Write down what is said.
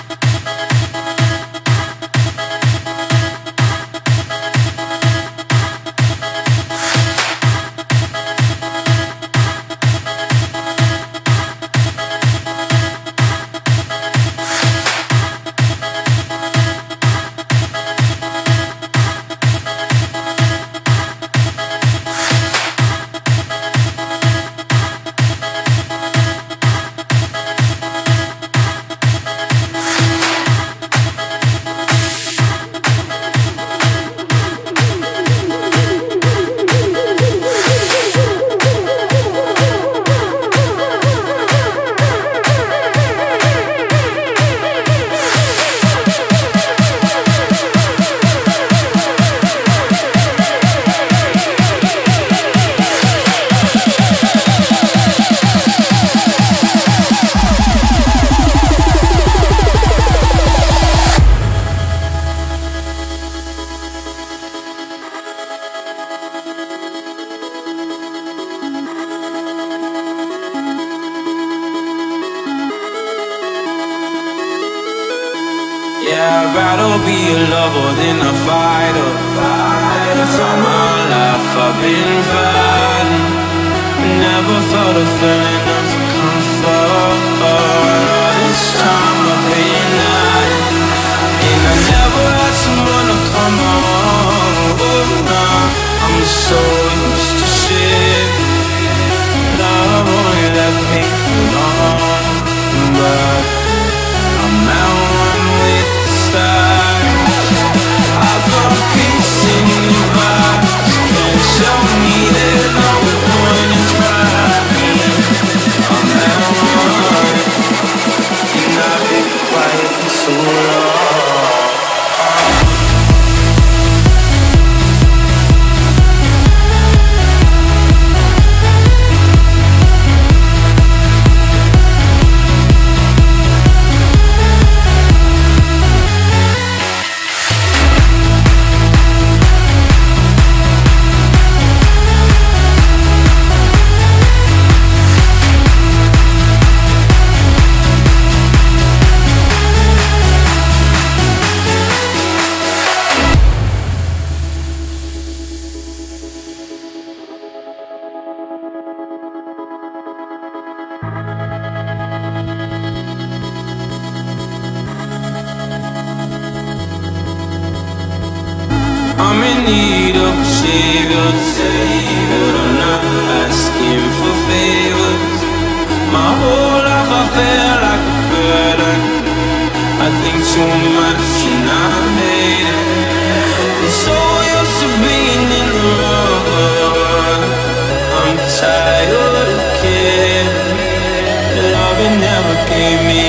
Yeah, I'd rather be a lover than a fighter. Cause all my life I've been fighting. Never felt a feeling of comfort. All this time I've been hiding, and I never had someone to come on. Oh, nah, I'm so used to shit. Love only left me alone, but I'm out one with the stars. I found peace in your eyes. Can't show me there's no point in trying. I'm out one, and I've been quiet for so long. I'm in need of a savior, but I'm not asking for favors. My whole life I feel like a burden. I think too much and I made it. I'm so used to being in the wrong. I'm tired of kidding. Love never gave me